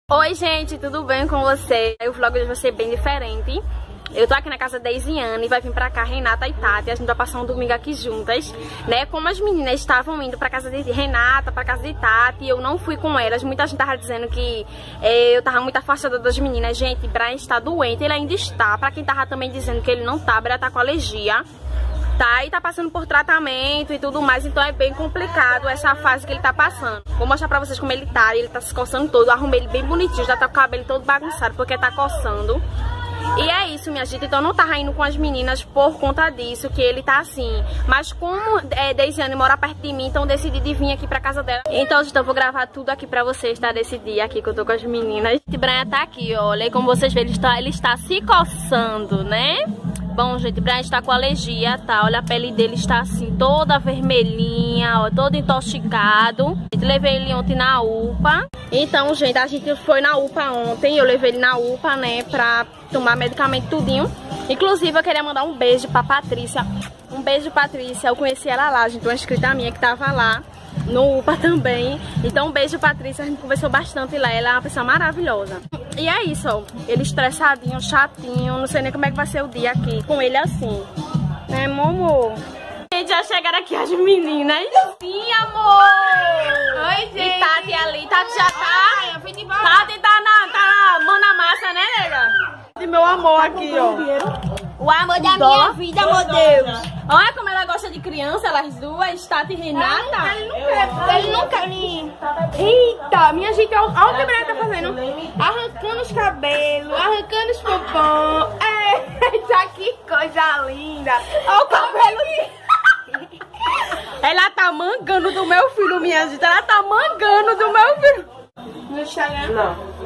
Oi gente, tudo bem com você? O vlog hoje vai ser bem diferente. Eu tô aqui na casa da Isiane e vai vir pra cá Renata e Tati. A gente vai passar um domingo aqui juntas, né? Como as meninas estavam indo pra casa de Renata, pra casa de Tati, eu não fui com elas. Muita gente tava dizendo que eu tava muito afastada das meninas. Gente, Brian está doente, ele ainda está. Pra quem tava também dizendo que ele não tá, Brian tá com alergia. Tá, e tá passando por tratamento e tudo mais, então é bem complicado essa fase que ele tá passando. Vou mostrar pra vocês como ele tá se coçando todo. Eu arrumei ele bem bonitinho, já tá com o cabelo todo bagunçado porque tá coçando. E é isso, minha gente, então não tá indo com as meninas por conta disso, que ele tá assim. Mas como Deisiane mora perto de mim, então decidi de vir aqui pra casa dela. Então, gente, eu vou gravar tudo aqui pra vocês, tá? Desse dia aqui que eu tô com as meninas. O Brian tá aqui, olha, e como vocês veem, ele está se coçando, né? Bom, gente, Brian está com alergia, tá? Olha, a pele dele está assim, toda vermelhinha, ó, todo intoxicado. Levei ele ontem na UPA. Então, gente, a gente foi na UPA ontem. Eu levei ele na UPA, né, pra tomar medicamento tudinho. Inclusive, eu queria mandar um beijo pra Patrícia. Um beijo, Patrícia. Eu conheci ela lá, gente, uma inscrita minha que tava lá no UPA também. Então, um beijo, Patrícia. A gente conversou bastante lá. Ela é uma pessoa maravilhosa. E é isso, ó. Ele estressadinho, chatinho. Não sei nem como é que vai ser o dia aqui com ele assim. Né, Momo? Gente, já chegaram aqui as meninas. Sim, amor! Oi, gente! E Tati ali. Tati já tá... Eu fui de volta. Tati tá mão na massa, né, nega? E meu amor aqui, ó. O amor da minha vida, meu Deus. Olha como ela gosta de criança, elas duas, Tati e Renata. Ele não quer me... Eita, minha gente, olha o que a Brian tá fazendo. Arrancando os cabelos, arrancando os pompons. Eita, que coisa linda. Olha o cabelo. Ela tá mangando do meu filho, minha gente. Ela tá mangando do meu filho. No Instagram? Não.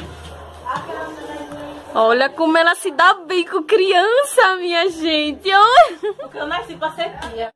Olha como ela se dá bem com criança, minha gente. Porque eu nasci pra ser tia.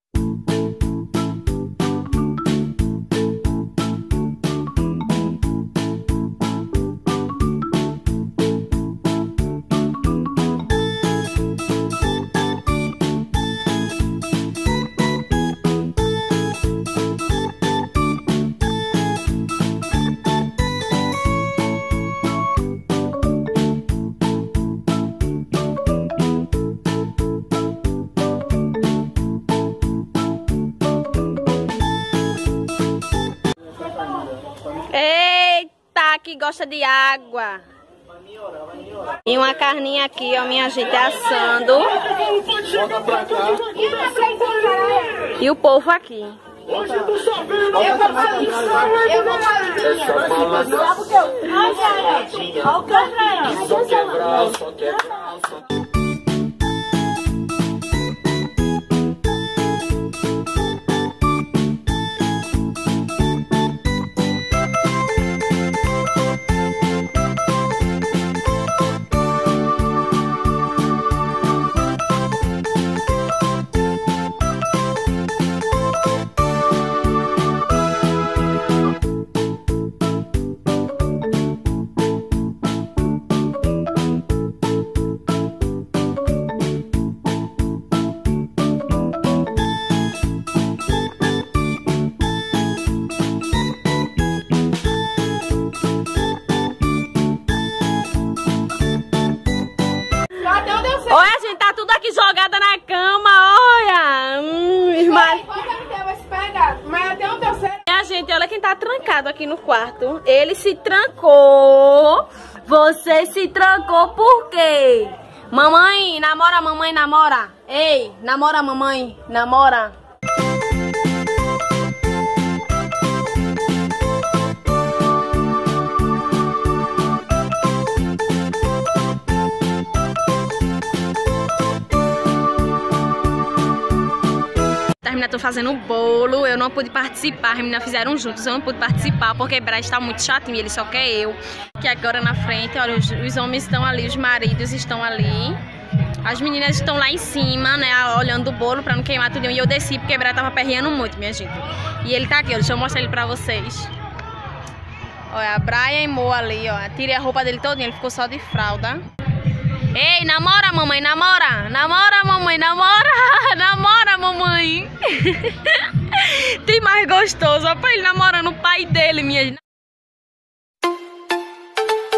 Eita, que gosta de água. E uma carninha aqui, ó, minha gente, assando. E o povo aqui. Olha, a gente tá tudo aqui jogada na cama, olha. Mas até onde eu sei. Minha gente, olha quem tá trancado aqui no quarto. Ele se trancou. Você se trancou por quê? Mamãe, namora, mamãe, namora. Ei, namora, mamãe, namora. As meninas estão fazendo bolo, eu não pude participar, as meninas fizeram juntos, eu não pude participar porque Brian está muito chatinho, ele só quer eu. Que agora na frente, olha, os homens estão ali, os maridos estão ali. As meninas estão lá em cima, né, olhando o bolo pra não queimar tudo. E eu desci porque Brian tava perreando muito, minha gente. E ele tá aqui, ó, deixa eu mostrar ele pra vocês. Olha, a Brian e Mo ali, ó, tirei a roupa dele todinha, ele ficou só de fralda. Ei, namora, mamãe, namora. Namora, mamãe, namora. Namora, mamãe. Tem mais gostoso, ó, pra ele namorando o pai dele, minha gente.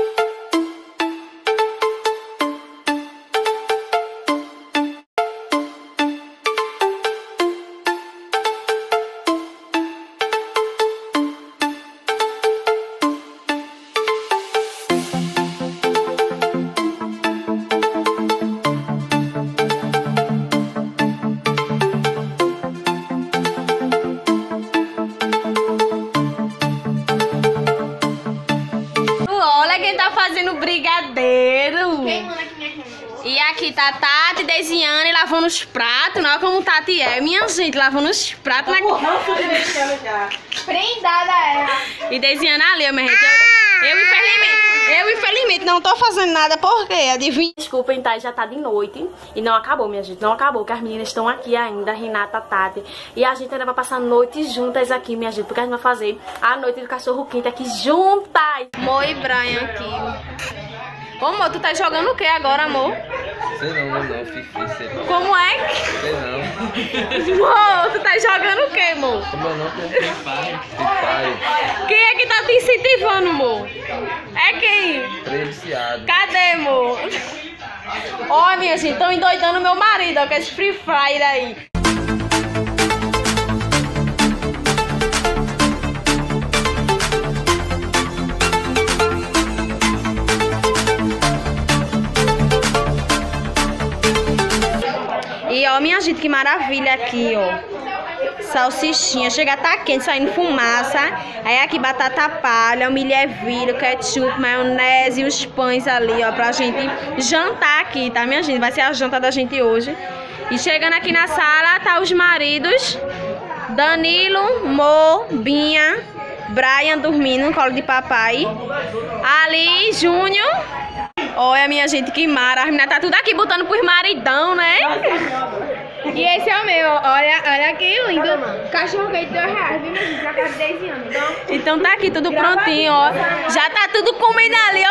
Olha quem tá fazendo brigadeiro. Quem manda aqui minha renda? E aqui tá Tati desenhando e lavando os pratos. Não é como Tati é, minha gente, lavando os pratos na... Prendada ela. E desenhando ali, minha gente. Eu infelizmente não tô fazendo nada porque, adivinha? Desculpem, tá? Já tá de noite e não acabou, minha gente. Não acabou, que as meninas estão aqui ainda, Renata, Tati. E a gente ainda vai passar noite juntas aqui, minha gente. Porque a gente vai fazer a noite do cachorro quente aqui juntas. Mo e Brian aqui. Ô, amor, tu tá jogando o que agora, amor? Sei não, Fifi, sei não. Como é? Sei não. Amor, tu tá jogando o que, amor? Como eu não tenho Free Fire. Quem é que tá te incentivando, amor? É quem? Três viciados. Cadê, amor? Ó, minha gente, estão endoidando meu marido, ó, com esse Free Fire aí. E ó, minha gente, que maravilha aqui, ó. Salsichinha, chega a tá quente, saindo fumaça. Aí aqui batata palha, milho ervilha, ketchup, maionese e os pães ali, ó, pra gente jantar aqui, tá, minha gente? Vai ser a janta da gente hoje. E chegando aqui na sala, tá os maridos. Danilo, Mo, Binha, Brian dormindo no colo de papai. Ali, Júnior. Olha, minha gente, que mara. As meninas tá tudo aqui botando pros maridão, né? E esse é o meu, olha que lindo. Cachorro quente R$2, viu, minha gente? Já tá de 10 anos. Então tá aqui tudo prontinho, ó. Já tá tudo comendo ali,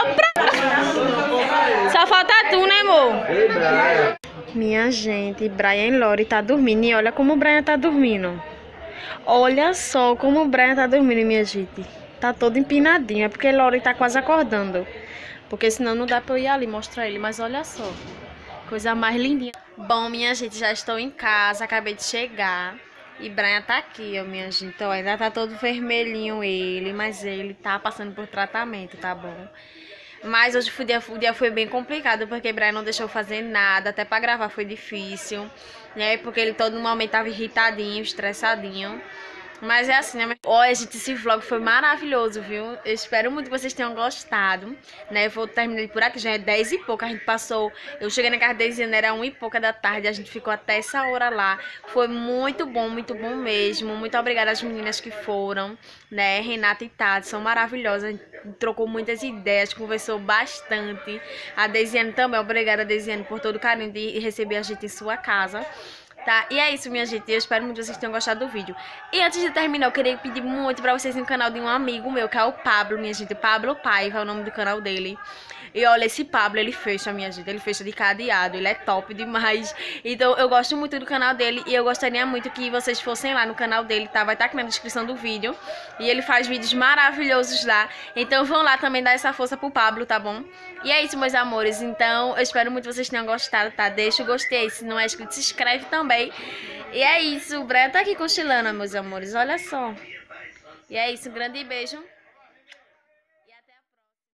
ó. Só falta tu, né, amor? Ei, Brian. Minha gente, Brian e Lori tá dormindo. E olha como o Brian tá dormindo. Olha só como o Brian tá dormindo, minha gente. Tá todo empinadinho. É porque Lori tá quase acordando. Porque senão não dá pra eu ir ali mostrar ele. Mas olha só. Coisa mais lindinha. Bom, minha gente, já estou em casa. Acabei de chegar. E Brian tá aqui, ó, minha gente. Ó, ainda tá todo vermelhinho ele. Mas ele tá passando por tratamento, tá bom? Mas hoje o dia foi bem complicado. Porque Brian não deixou fazer nada. Até pra gravar foi difícil. Né? Porque ele todo momento tava irritadinho, estressadinho. Mas é assim, né? Olha, gente, esse vlog foi maravilhoso, viu? Eu espero muito que vocês tenham gostado, né? Eu vou terminar por aqui, já é 10 e pouco. A gente passou... Eu cheguei na casa de Desiana, era 1 e pouca da tarde. A gente ficou até essa hora lá. Foi muito bom mesmo. Muito obrigada às meninas que foram, né? Renata e Tati, são maravilhosas. A gente trocou muitas ideias, conversou bastante. A Desiane também, obrigada, Desiane, por todo o carinho de receber a gente em sua casa. Tá? E é isso, minha gente. Eu espero muito que vocês tenham gostado do vídeo. E antes de terminar, eu queria pedir muito pra vocês no canal de um amigo meu, que é o Pablo, minha gente. Pablo Paiva é o nome do canal dele. E olha, esse Pablo, ele fecha, minha gente. Ele fecha de cadeado. Ele é top demais. Então, eu gosto muito do canal dele. E eu gostaria muito que vocês fossem lá no canal dele, tá? Vai estar aqui na descrição do vídeo. E ele faz vídeos maravilhosos lá. Então, vão lá também dar essa força pro Pablo, tá bom? E é isso, meus amores. Então, eu espero muito que vocês tenham gostado, tá? Deixa o gostei. Se não é inscrito, se inscreve também. E é isso. O Brian tá aqui cochilando, meus amores. Olha só. E é isso. Um grande beijo.